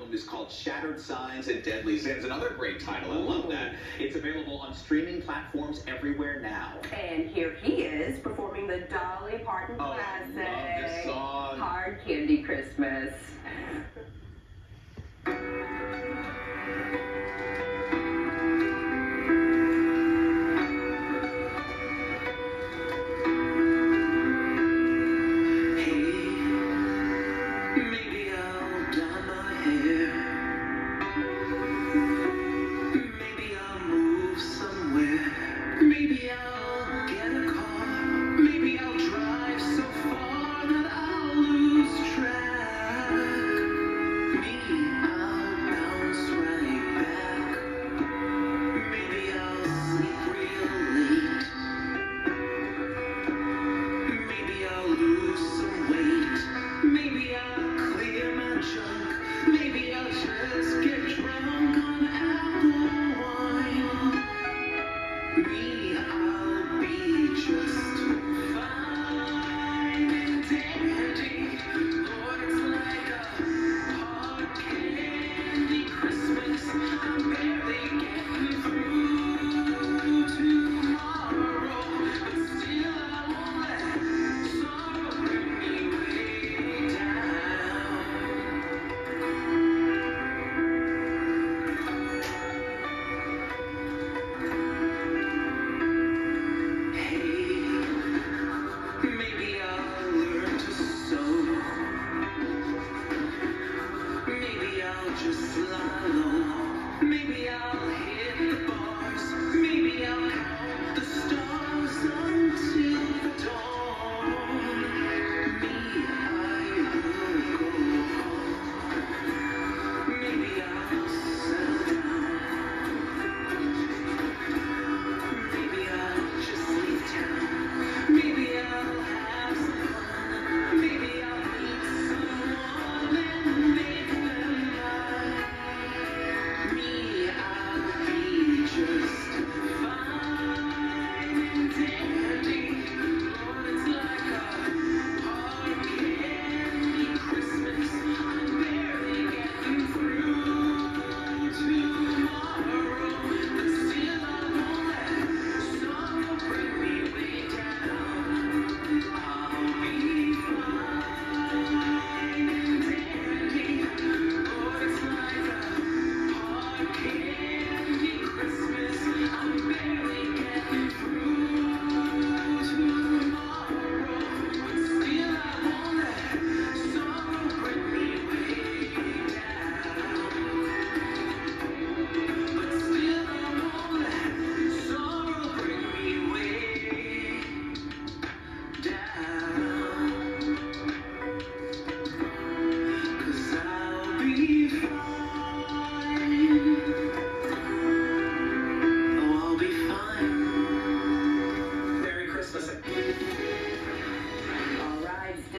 album is called Shattered Signs and Deadly Sins. Another great title. I love that. It's available on streaming platforms everywhere now. And here he is performing the Dolly Parton classic, I love this song. Hard Candy Christmas. Maybe I'll get a car. Maybe I'll drive so far that I'll lose track. Me, I'll bounce right back. Maybe I'll sleep real late. Maybe I'll lose some weight. Maybe I'll clear my junk. Maybe I'll just get drunk on apple wine. Me, I'll be just fine and dandy. Lord, it's like a hard candy Christmas. I'm barely getting through tomorrow, but still I won't let sorrow bring me way down. Maybe I'll learn to sew. Maybe I'll just lie low. Maybe I'll